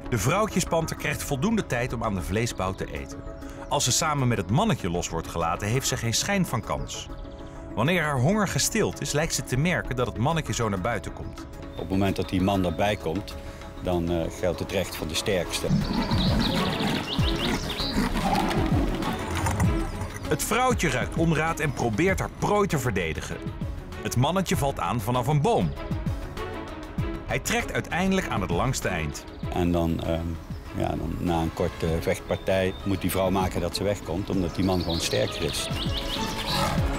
De vrouwtjespanter krijgt voldoende tijd om aan de vleesbouw te eten. Als ze samen met het mannetje los wordt gelaten, heeft ze geen schijn van kans. Wanneer haar honger gestild is, lijkt ze te merken dat het mannetje zo naar buiten komt. Op het moment dat die man erbij komt, dan geldt het recht van de sterkste. Het vrouwtje ruikt onraad en probeert haar prooi te verdedigen. Het mannetje valt aan vanaf een boom. Hij trekt uiteindelijk aan het langste eind. En dan na een korte vechtpartij moet die vrouw maken dat ze wegkomt, omdat die man gewoon sterker is.